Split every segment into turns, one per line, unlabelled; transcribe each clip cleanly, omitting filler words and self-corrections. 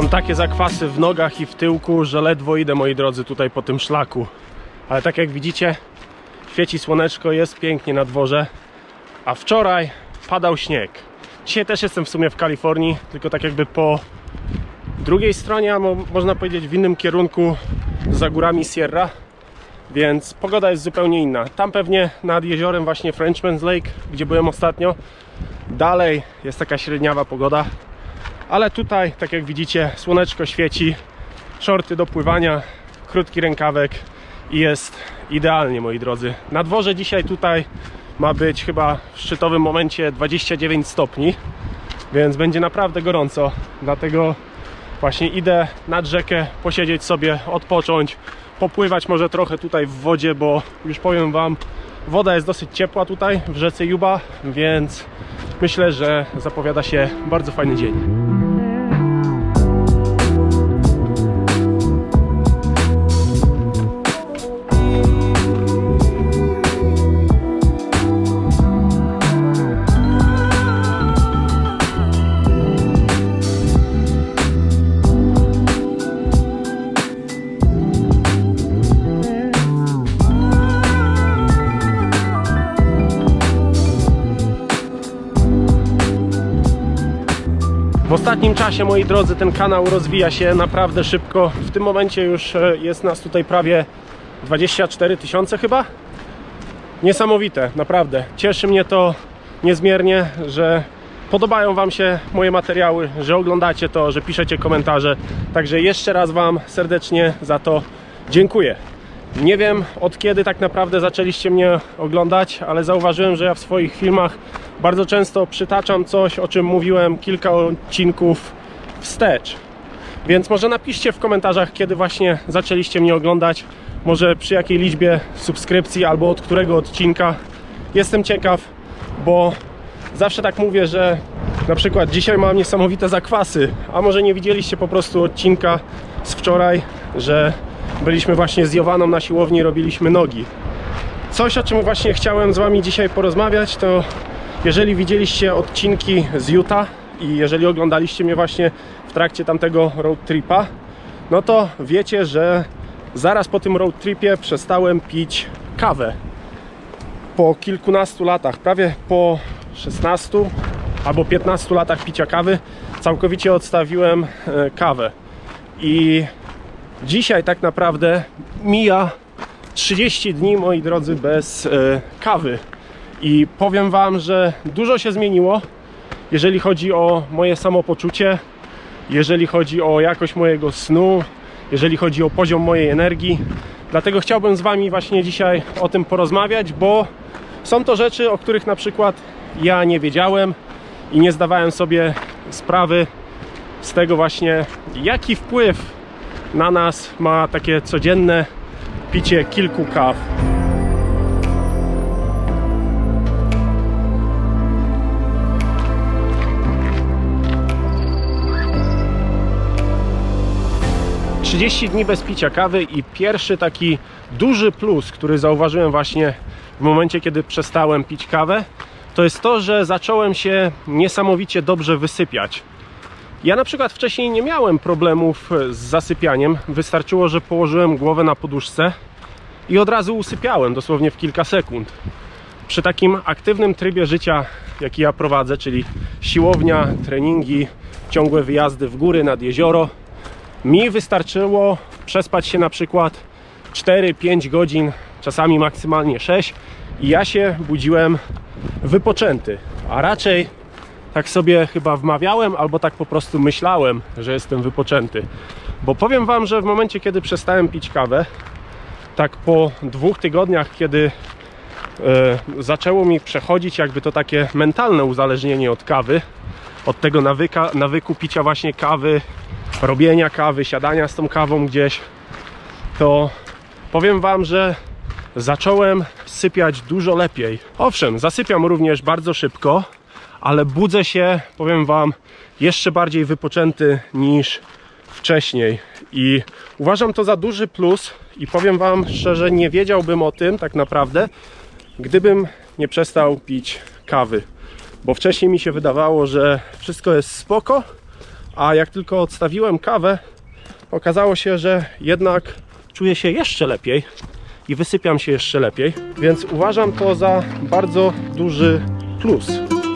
Mam takie zakwasy w nogach i w tyłku, że ledwo idę, moi drodzy, tutaj po tym szlaku. Ale tak jak widzicie, świeci słoneczko, jest pięknie na dworze. A wczoraj padał śnieg. Dzisiaj też jestem w sumie w Kalifornii, tylko tak jakby po drugiej stronie, a można powiedzieć w innym kierunku, za górami Sierra. Więc pogoda jest zupełnie inna. Tam pewnie nad jeziorem właśnie Frenchman's Lake, gdzie byłem ostatnio, dalej jest taka średniawa pogoda. Ale tutaj, tak jak widzicie, słoneczko świeci, shorty do pływania, krótki rękawek i jest idealnie, moi drodzy. Na dworze dzisiaj tutaj ma być chyba w szczytowym momencie 29 stopni, więc będzie naprawdę gorąco. Dlatego właśnie idę nad rzekę, posiedzieć sobie, odpocząć, popływać może trochę tutaj w wodzie, bo już powiem wam, woda jest dosyć ciepła tutaj w rzece Yuba, więc myślę, że zapowiada się bardzo fajny dzień. W ostatnim czasie, moi drodzy, ten kanał rozwija się naprawdę szybko. W tym momencie już jest nas tutaj prawie 24 000 chyba. Niesamowite, naprawdę. Cieszy mnie to niezmiernie, że podobają wam się moje materiały, że oglądacie to, że piszecie komentarze. Także jeszcze raz wam serdecznie za to dziękuję. Nie wiem, od kiedy tak naprawdę zaczęliście mnie oglądać, ale zauważyłem, że ja w swoich filmach bardzo często przytaczam coś, o czym mówiłem kilka odcinków wstecz. Więc może napiszcie w komentarzach, kiedy właśnie zaczęliście mnie oglądać, może przy jakiej liczbie subskrypcji albo od którego odcinka. Jestem ciekaw, bo zawsze tak mówię, że na przykład dzisiaj mam niesamowite zakwasy, a może nie widzieliście po prostu odcinka z wczoraj, że byliśmy właśnie z Jowaną na siłowni, robiliśmy nogi. Coś, o czym właśnie chciałem z wami dzisiaj porozmawiać, to jeżeli widzieliście odcinki z Utah i jeżeli oglądaliście mnie właśnie w trakcie tamtego road tripa, no to wiecie, że zaraz po tym road tripie przestałem pić kawę. Po kilkunastu latach, prawie po 16 albo 15 latach picia kawy, całkowicie odstawiłem kawę. I dzisiaj tak naprawdę mija 30 dni, moi drodzy, bez kawy. I powiem wam, że dużo się zmieniło, jeżeli chodzi o moje samopoczucie, jeżeli chodzi o jakość mojego snu, jeżeli chodzi o poziom mojej energii. Dlatego chciałbym z wami właśnie dzisiaj o tym porozmawiać, bo są to rzeczy, o których na przykład ja nie wiedziałem i nie zdawałem sobie sprawy z tego właśnie, jaki wpływ na nas ma takie codzienne picie kilku kaw. - 30 dni bez picia kawy i pierwszy taki duży plus, który zauważyłem właśnie w momencie, kiedy przestałem pić kawę, to jest to, że zacząłem się niesamowicie dobrze wysypiać. Ja na przykład wcześniej nie miałem problemów z zasypianiem. Wystarczyło, że położyłem głowę na poduszce i od razu usypiałem, dosłownie w kilka sekund. Przy takim aktywnym trybie życia, jaki ja prowadzę, czyli siłownia, treningi, ciągłe wyjazdy w góry, nad jezioro, mi wystarczyło przespać się na przykład 4-5 godzin, czasami maksymalnie 6 i ja się budziłem wypoczęty, a raczej tak sobie chyba wmawiałem, albo tak po prostu myślałem, że jestem wypoczęty. Bo powiem wam, że w momencie, kiedy przestałem pić kawę, tak po 2 tygodniach, kiedy zaczęło mi przechodzić jakby to takie mentalne uzależnienie od kawy, od tego nawyku picia właśnie kawy, robienia kawy, siadania z tą kawą gdzieś, to powiem wam, że zacząłem sypiać dużo lepiej. Owszem, zasypiam również bardzo szybko, ale budzę się, powiem wam, jeszcze bardziej wypoczęty niż wcześniej. I uważam to za duży plus i powiem wam szczerze, nie wiedziałbym o tym tak naprawdę, gdybym nie przestał pić kawy. Bo wcześniej mi się wydawało, że wszystko jest spoko, A jak tylko odstawiłem kawę, okazało się, że jednak czuję się jeszcze lepiej i wysypiam się jeszcze lepiej, więc uważam to za bardzo duży plus.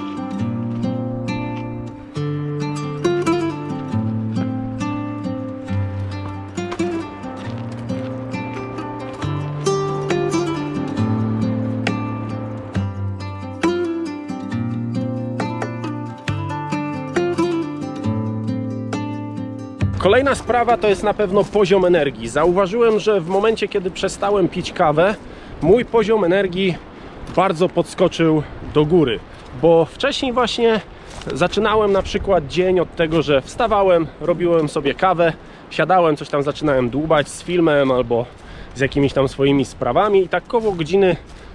Kolejna sprawa to jest na pewno poziom energii. Zauważyłem, że w momencie, kiedy przestałem pić kawę, mój poziom energii bardzo podskoczył do góry, bo wcześniej właśnie zaczynałem na przykład dzień od tego, że wstawałem, robiłem sobie kawę, siadałem, coś tam zaczynałem dłubać z filmem albo z jakimiś tam swoimi sprawami i tak koło godziny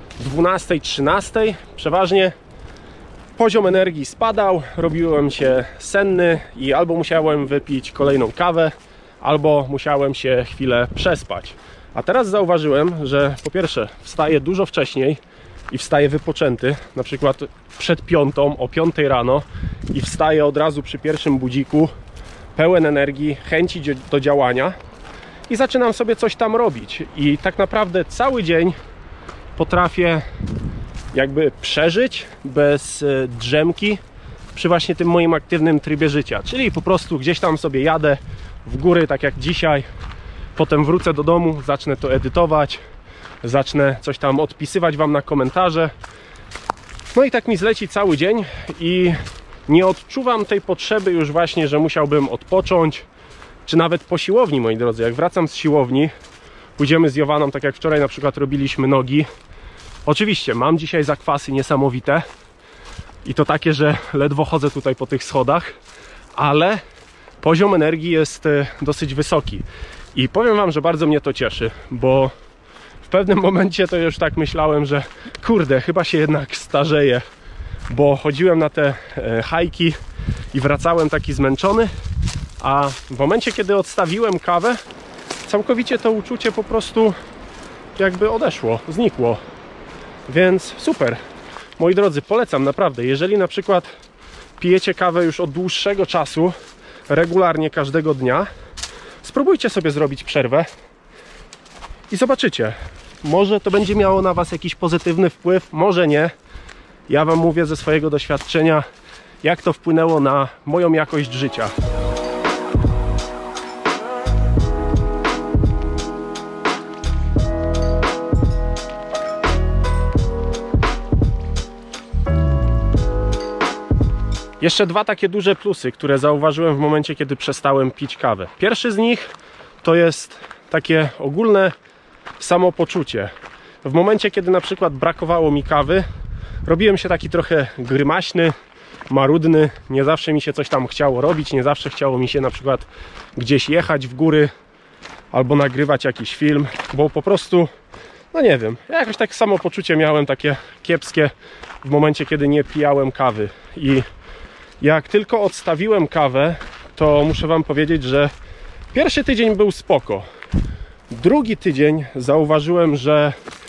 12-13 przeważnie poziom energii spadał, robiłem się senny i albo musiałem wypić kolejną kawę, albo musiałem się chwilę przespać. A teraz zauważyłem, że po pierwsze wstaję dużo wcześniej i wstaję wypoczęty, na przykład przed 5, o 5 rano i wstaję od razu przy pierwszym budziku, pełen energii, chęci do działania i zaczynam sobie coś tam robić. I tak naprawdę cały dzień potrafię jakby przeżyć bez drzemki przy właśnie tym moim aktywnym trybie życia, czyli po prostu gdzieś tam sobie jadę w góry, tak jak dzisiaj, potem wrócę do domu, zacznę to edytować, zacznę coś tam odpisywać wam na komentarze, no i tak mi zleci cały dzień i nie odczuwam tej potrzeby już właśnie, że musiałbym odpocząć, czy nawet po siłowni, moi drodzy. Jak wracam z siłowni, pójdziemy z Jowaną, tak jak wczoraj na przykład robiliśmy nogi. Oczywiście mam dzisiaj zakwasy niesamowite i to takie, że ledwo chodzę tutaj po tych schodach, ale poziom energii jest dosyć wysoki i powiem wam, że bardzo mnie to cieszy, bo w pewnym momencie to już tak myślałem, że kurde, chyba się jednak starzeję, bo chodziłem na te hajki i wracałem taki zmęczony, a w momencie, kiedy odstawiłem kawę, całkowicie to uczucie po prostu jakby odeszło, znikło. Więc super, moi drodzy, polecam naprawdę. Jeżeli na przykład pijecie kawę już od dłuższego czasu, regularnie każdego dnia, spróbujcie sobie zrobić przerwę i zobaczycie. Może to będzie miało na was jakiś pozytywny wpływ, może nie. Ja wam mówię ze swojego doświadczenia, jak to wpłynęło na moją jakość życia. Jeszcze dwa takie duże plusy, które zauważyłem w momencie, kiedy przestałem pić kawę. Pierwszy z nich to jest takie ogólne samopoczucie. W momencie, kiedy na przykład brakowało mi kawy, robiłem się taki trochę grymaśny, marudny, nie zawsze mi się coś tam chciało robić, nie zawsze chciało mi się na przykład gdzieś jechać w góry albo nagrywać jakiś film, bo po prostu, no nie wiem, ja jakoś tak samopoczucie miałem takie kiepskie w momencie, kiedy nie pijałem kawy. I jak tylko odstawiłem kawę, to muszę wam powiedzieć, że pierwszy tydzień był spoko. Drugi tydzień zauważyłem, że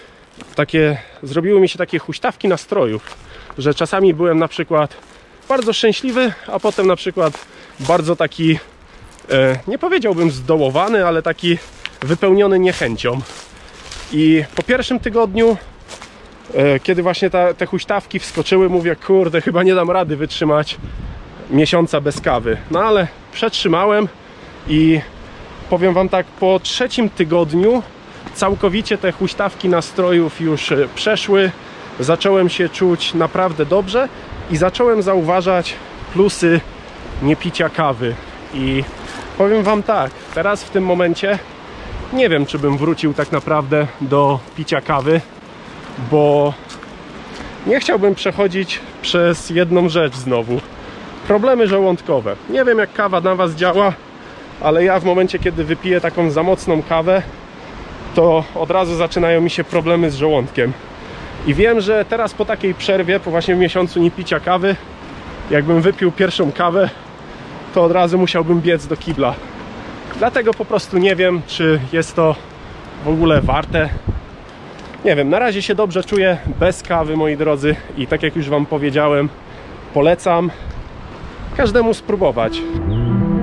zrobiły mi się takie huśtawki nastrojów, że czasami byłem na przykład bardzo szczęśliwy, a potem na przykład bardzo taki, nie powiedziałbym zdołowany, ale taki wypełniony niechęcią. I po pierwszym tygodniu, kiedy właśnie te huśtawki wskoczyły, mówię, kurde, chyba nie dam rady wytrzymać miesiąca bez kawy. No ale przetrzymałem i powiem wam tak, po trzecim tygodniu całkowicie te huśtawki nastrojów już przeszły. Zacząłem się czuć naprawdę dobrze i zacząłem zauważać plusy niepicia kawy. I powiem wam tak, teraz w tym momencie nie wiem, czy bym wrócił tak naprawdę do picia kawy, bo nie chciałbym przechodzić przez jedną rzecz znowu. Problemy żołądkowe. Nie wiem, jak kawa na was działa, ale ja w momencie, kiedy wypiję taką za mocną kawę, to od razu zaczynają mi się problemy z żołądkiem. I wiem, że teraz po takiej przerwie, po właśnie miesiącu nie picia kawy, jakbym wypił pierwszą kawę, to od razu musiałbym biec do kibla. Dlatego po prostu nie wiem, czy jest to w ogóle warte. Nie wiem, na razie się dobrze czuję bez kawy, moi drodzy, i tak jak już wam powiedziałem, polecam każdemu spróbować.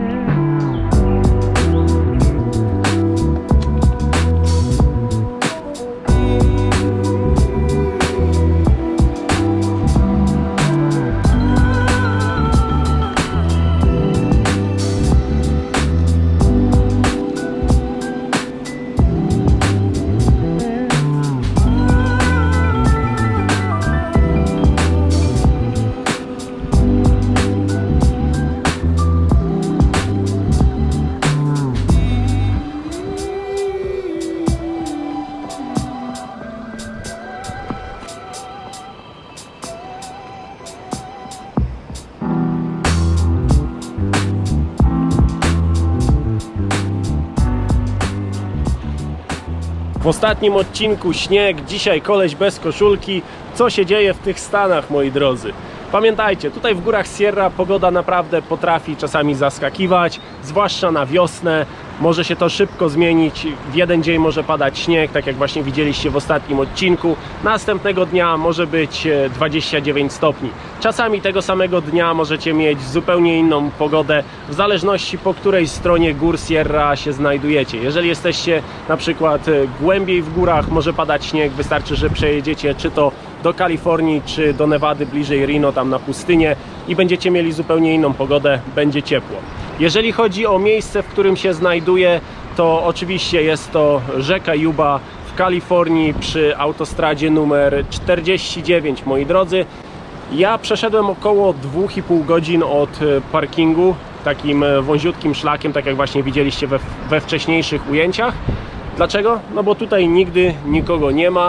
W ostatnim odcinku śnieg, dzisiaj koleś bez koszulki. Co się dzieje w tych Stanach, moi drodzy? Pamiętajcie, tutaj w górach Sierra pogoda naprawdę potrafi czasami zaskakiwać, zwłaszcza na wiosnę. Może się to szybko zmienić, w jeden dzień może padać śnieg, tak jak właśnie widzieliście w ostatnim odcinku. Następnego dnia może być 29 stopni. Czasami tego samego dnia możecie mieć zupełnie inną pogodę, w zależności po której stronie gór Sierra się znajdujecie. Jeżeli jesteście na przykład głębiej w górach, może padać śnieg, wystarczy, że przejedziecie czy to do Kalifornii, czy do Nevady, bliżej Reno, tam na pustynię i będziecie mieli zupełnie inną pogodę, będzie ciepło. Jeżeli chodzi o miejsce, w którym się znajduję, to oczywiście jest to rzeka Yuba w Kalifornii przy autostradzie numer 49, moi drodzy. Ja przeszedłem około 2,5 godzin od parkingu, takim wąziutkim szlakiem, tak jak właśnie widzieliście we wcześniejszych ujęciach. Dlaczego? No bo tutaj nigdy nikogo nie ma.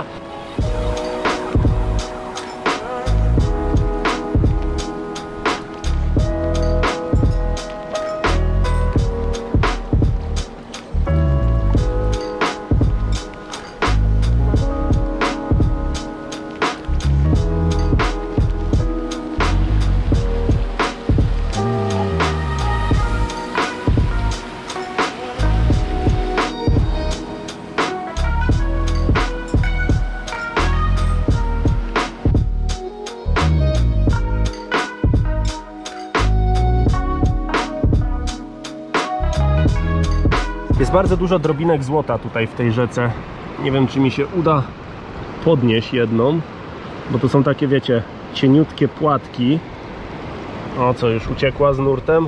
Jest bardzo dużo drobinek złota tutaj w tej rzece. Nie wiem, czy mi się uda podnieść jedną, bo to są takie, wiecie, cieniutkie płatki. O, co, już uciekła z nurtem?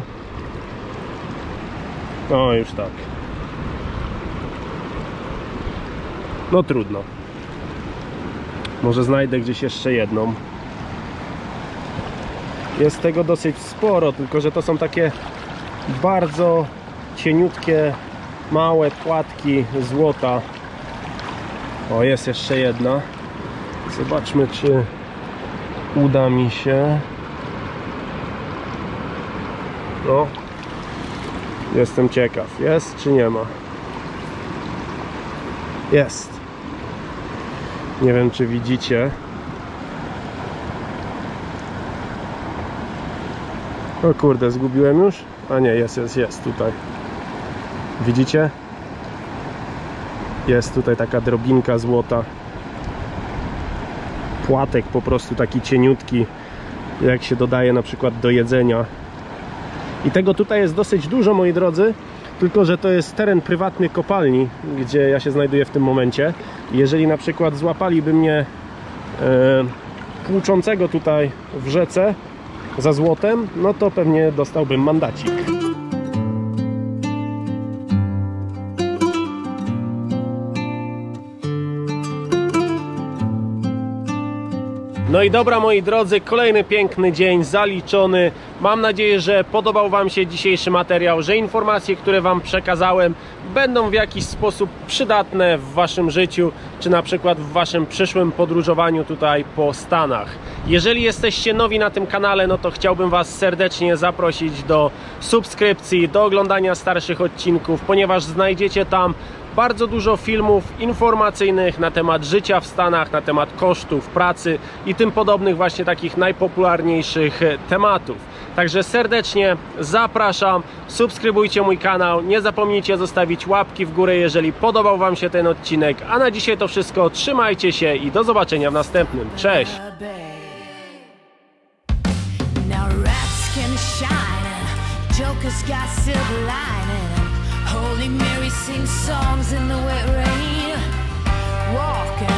O, już tak. No trudno. Może znajdę gdzieś jeszcze jedną. Jest tego dosyć sporo, tylko że to są takie bardzo cieniutkie, małe płatki złota. O, jest jeszcze jedna. Zobaczmy, czy uda mi się. No, jestem ciekaw. Jest czy nie ma? Jest. Nie wiem, czy widzicie. O kurde, zgubiłem już? A nie, jest tutaj. Widzicie? Jest tutaj taka drobinka złota. Płatek po prostu taki cieniutki, jak się dodaje na przykład do jedzenia. I tego tutaj jest dosyć dużo, moi drodzy. Tylko że to jest teren prywatny kopalni, gdzie ja się znajduję w tym momencie. Jeżeli na przykład złapaliby mnie płuczącego tutaj w rzece za złotem, no to pewnie dostałbym mandacik. No i dobra, moi drodzy, kolejny piękny dzień zaliczony. Mam nadzieję, że podobał Wam się dzisiejszy materiał, że informacje, które Wam przekazałem, będą w jakiś sposób przydatne w Waszym życiu, czy na przykład w Waszym przyszłym podróżowaniu tutaj po Stanach. Jeżeli jesteście nowi na tym kanale, no to chciałbym Was serdecznie zaprosić do subskrypcji, do oglądania starszych odcinków, ponieważ znajdziecie tam bardzo dużo filmów informacyjnych na temat życia w Stanach, na temat kosztów pracy i tym podobnych właśnie takich najpopularniejszych tematów. Także serdecznie zapraszam, subskrybujcie mój kanał, nie zapomnijcie zostawić łapki w górę, jeżeli podobał Wam się ten odcinek. A na dzisiaj to wszystko, trzymajcie się i do zobaczenia w następnym. Cześć! Holy Mary sings songs in the wet rain, walking